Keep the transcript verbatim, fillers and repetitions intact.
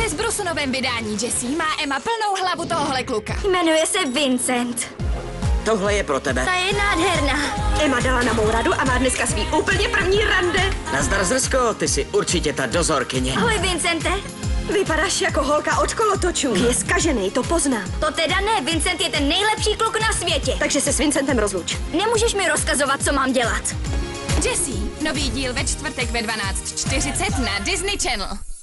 Ve Zbrusunovém vydání Jessie má Emma plnou hlavu tohohle kluka. Jmenuje se Vincent. Tohle je pro tebe. Ta je nádherná. Emma dala na mou radu a má dneska svý úplně první rande. Nazdar, Zrsko, ty jsi určitě ta dozorkyně. Ahoj, Vincente. Vypadáš jako holka od kolotočů. Je zkažený, to poznám. To teda ne, Vincent je ten nejlepší kluk na světě. Takže se s Vincentem rozluč. Nemůžeš mi rozkazovat, co mám dělat. Jessie, nový díl ve čtvrtek ve dvanáct čtyřicet na Disney Channel.